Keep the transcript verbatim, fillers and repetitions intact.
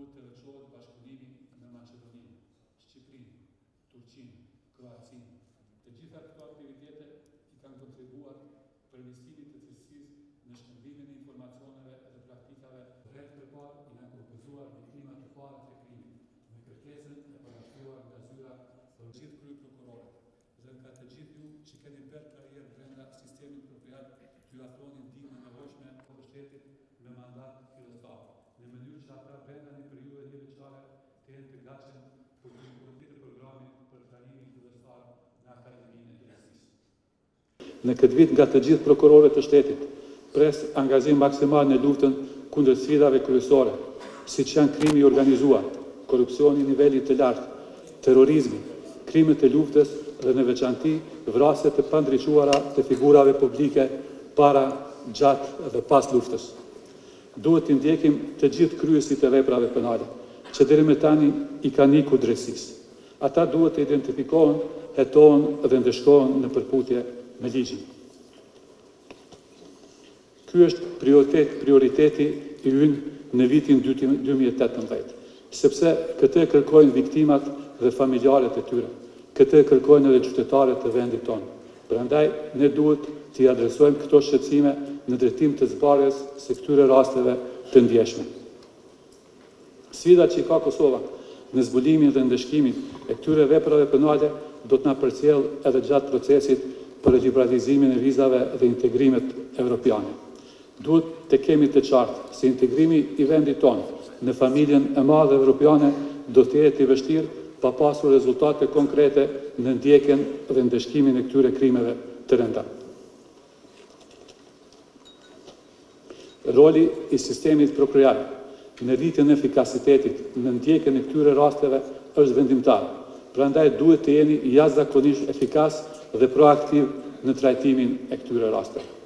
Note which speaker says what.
Speaker 1: duhet të veçohet bashkëpunimi me Maqedoninë, Shqipërinë, Turqinë, Kroacinë. Të gjitha këto aktivitete i kanë kontribuar përmirësimit të cilësisë në shkëmbimin e informacioneve dhe praktikave. Rreth përpara i kanë kompozuar viktimat të para të krimit, me kërkesën e parashtruar nga zyra për gjithë krye prokurorët. Dhe nga të gjithë ju që keni bërë karrierë brenda sistemit propriat, t'ju afroni ndihmën e nevojshme të shtetit me mandat fillestar, në mënyrë që ata brenda një periudhe një veçare të jenë të gatshëm për kontributit të programit për trajnimin fillestar në Akademinë e Drejtësisë. Në këtë vit nga të gjithë prokurorët të shtetit pres angazhim maksimal në luftën kundër sfidave kryesore, siç janë krimi i organizuar, korrupsioni i nivelit të lartë, terrorizmi, krimet e luftës dhe në veçanti vrasjet të pandriquara të figurave publike para, gjatë dhe pas luftës. Duhet të ndjekim të gjithë kryesit e veprave penale, që deri më tani i kanë ikur drejtësisë. Ata duhet të identifikohen, hetohen dhe ndeshkohen në përputhje me ligjin. Ky është prioritet, prioriteti i ynë në vitin dy mijë e tetëmbëdhjetë, sepse këtë e kërkojnë viktimat dhe familjarët e tyre. Këtë e kërkojnë edhe qytetarët të vendit tonë. Prandaj, ne duhet të i adresojmë këto shqetësime në drejtim të zbarjes së këtyre rasteve të ndjeshme. Sfida që i ka Kosova në zbulimin dhe ndeshkimin e këtyre veprave penale do të na përcjell edhe gjatë procesit për liberalizimin e vizave dhe integrimet evropiane. Duhet të kemi të qartë se integrimi i vendit tonë në familjen e madhe evropiane do të jetë i vështirë pa pasur rezultate konkrete në ndjekjen dhe ndeshkimin e këtyre krimeve të rënda. Roli i sistemit prokurar në rritjen e efikasitetit në ndjekjen e këtyre rasteve është vendimtar. Prandaj duhet të jeni jashtëzakonisht efikas dhe proaktiv në trajtimin e këtyre rasteve.